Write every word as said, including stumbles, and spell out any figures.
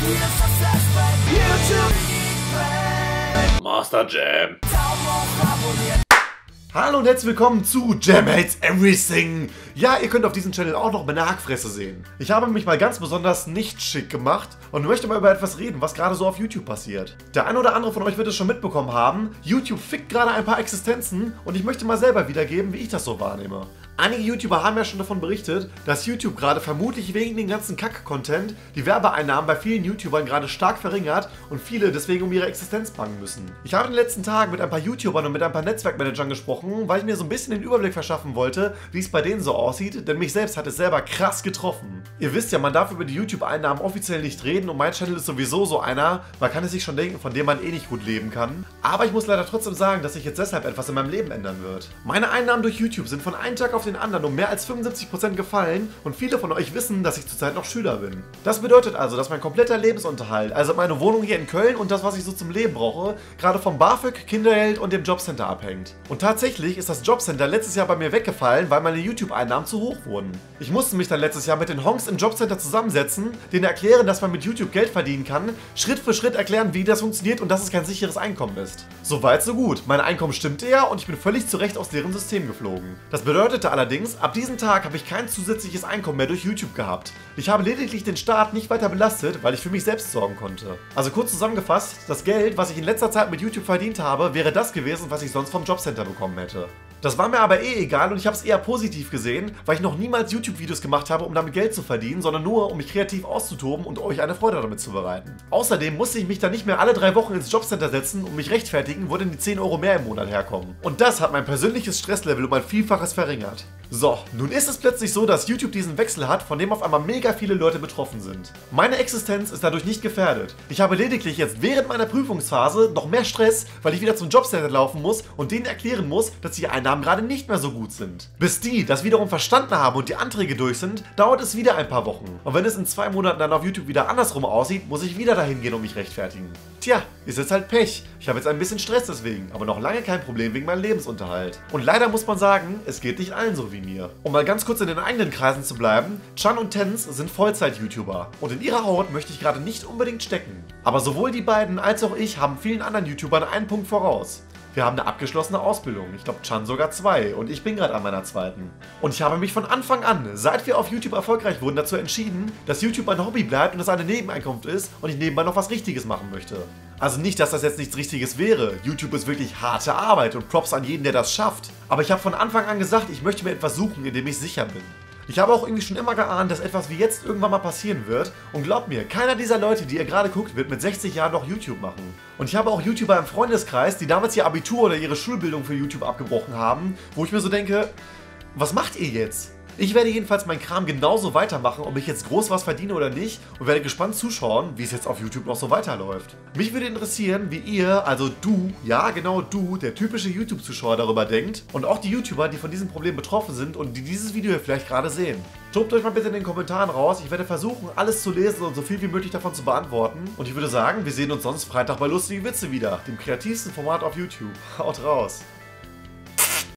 Master Jam. Hallo und herzlich willkommen zu Jam Hates Everything. Ja, ihr könnt auf diesem Channel auch noch meine Hackfresse sehen. Ich habe mich mal ganz besonders nicht schick gemacht und möchte mal über etwas reden, was gerade so auf YouTube passiert. Der ein oder andere von euch wird es schon mitbekommen haben, YouTube fickt gerade ein paar Existenzen und ich möchte mal selber wiedergeben, wie ich das so wahrnehme. Einige YouTuber haben ja schon davon berichtet, dass YouTube gerade vermutlich wegen den ganzen Kack-Content die Werbeeinnahmen bei vielen YouTubern gerade stark verringert und viele deswegen um ihre Existenz bangen müssen. Ich habe in den letzten Tagen mit ein paar YouTubern und mit ein paar Netzwerkmanagern gesprochen, weil ich mir so ein bisschen den Überblick verschaffen wollte, wie es bei denen so aussieht, denn mich selbst hat es selber krass getroffen. Ihr wisst ja, man darf über die YouTube-Einnahmen offiziell nicht reden und mein Channel ist sowieso so einer, man kann es sich schon denken, von dem man eh nicht gut leben kann. Aber ich muss leider trotzdem sagen, dass sich jetzt deshalb etwas in meinem Leben ändern wird. Meine Einnahmen durch YouTube sind von einem Tag auf den anderen um mehr als fünfundsiebzig Prozent gefallen und viele von euch wissen, dass ich zurzeit noch Schüler bin. Das bedeutet also, dass mein kompletter Lebensunterhalt, also meine Wohnung hier in Köln und das, was ich so zum Leben brauche, gerade vom BAföG, Kindergeld und dem Jobcenter abhängt. Und tatsächlich ist das Jobcenter letztes Jahr bei mir weggefallen, weil meine YouTube-Einnahmen zu hoch wurden. Ich musste mich dann letztes Jahr mit den Honks im Jobcenter zusammensetzen, denen erklären, dass man mit YouTube Geld verdienen kann, Schritt für Schritt erklären, wie das funktioniert und dass es kein sicheres Einkommen ist. Soweit so gut. Mein Einkommen stimmte ja und ich bin völlig zurecht aus deren System geflogen. Das bedeutete allerdings, ab diesem Tag habe ich kein zusätzliches Einkommen mehr durch YouTube gehabt. Ich habe lediglich den Staat nicht weiter belastet, weil ich für mich selbst sorgen konnte. Also kurz zusammengefasst, das Geld, was ich in letzter Zeit mit YouTube verdient habe, wäre das gewesen, was ich sonst vom Jobcenter bekommen hätte. Das war mir aber eh egal und ich habe es eher positiv gesehen, weil ich noch niemals YouTube-Videos gemacht habe, um damit Geld zu verdienen, sondern nur, um mich kreativ auszutoben und euch eine Freude damit zu bereiten. Außerdem musste ich mich dann nicht mehr alle drei Wochen ins Jobcenter setzen und mich rechtfertigen, wo denn die zehn Euro mehr im Monat herkommen. Und das hat mein persönliches Stresslevel um ein Vielfaches verringert. So, nun ist es plötzlich so, dass YouTube diesen Wechsel hat, von dem auf einmal mega viele Leute betroffen sind. Meine Existenz ist dadurch nicht gefährdet. Ich habe lediglich jetzt während meiner Prüfungsphase noch mehr Stress, weil ich wieder zum Jobcenter laufen muss und denen erklären muss, dass die Einnahmen gerade nicht mehr so gut sind. Bis die das wiederum verstanden haben und die Anträge durch sind, dauert es wieder ein paar Wochen. Und wenn es in zwei Monaten dann auf YouTube wieder andersrum aussieht, muss ich wieder dahin gehen und mich rechtfertigen. Tja, ist jetzt halt Pech. Ich habe jetzt ein bisschen Stress deswegen, aber noch lange kein Problem wegen meinem Lebensunterhalt. Und leider muss man sagen, es geht nicht allen so wie mir. Um mal ganz kurz in den eigenen Kreisen zu bleiben, Chan und Tenz sind Vollzeit-YouTuber und in ihrer Haut möchte ich gerade nicht unbedingt stecken. Aber sowohl die beiden als auch ich haben vielen anderen YouTubern einen Punkt voraus. Wir haben eine abgeschlossene Ausbildung, ich glaube Chan sogar zwei und ich bin gerade an meiner zweiten. Und ich habe mich von Anfang an, seit wir auf YouTube erfolgreich wurden, dazu entschieden, dass YouTube ein Hobby bleibt und es eine Nebeneinkunft ist und ich nebenbei noch was Richtiges machen möchte. Also nicht, dass das jetzt nichts Richtiges wäre. YouTube ist wirklich harte Arbeit und Props an jeden, der das schafft. Aber ich habe von Anfang an gesagt, ich möchte mir etwas suchen, in dem ich sicher bin. Ich habe auch irgendwie schon immer geahnt, dass etwas wie jetzt irgendwann mal passieren wird. Und glaubt mir, keiner dieser Leute, die ihr gerade guckt, wird mit sechzig Jahren noch YouTube machen. Und ich habe auch YouTuber im Freundeskreis, die damals ihr Abitur oder ihre Schulbildung für YouTube abgebrochen haben, wo ich mir so denke, was macht ihr jetzt? Ich werde jedenfalls meinen Kram genauso weitermachen, ob ich jetzt groß was verdiene oder nicht und werde gespannt zuschauen, wie es jetzt auf YouTube noch so weiterläuft. Mich würde interessieren, wie ihr, also du, ja genau du, der typische YouTube-Zuschauer darüber denkt und auch die YouTuber, die von diesem Problem betroffen sind und die dieses Video hier vielleicht gerade sehen. Tobt euch mal bitte in den Kommentaren raus, ich werde versuchen, alles zu lesen und so viel wie möglich davon zu beantworten. Und ich würde sagen, wir sehen uns sonst Freitag bei Lustige Witze wieder, dem kreativsten Format auf YouTube. Haut raus!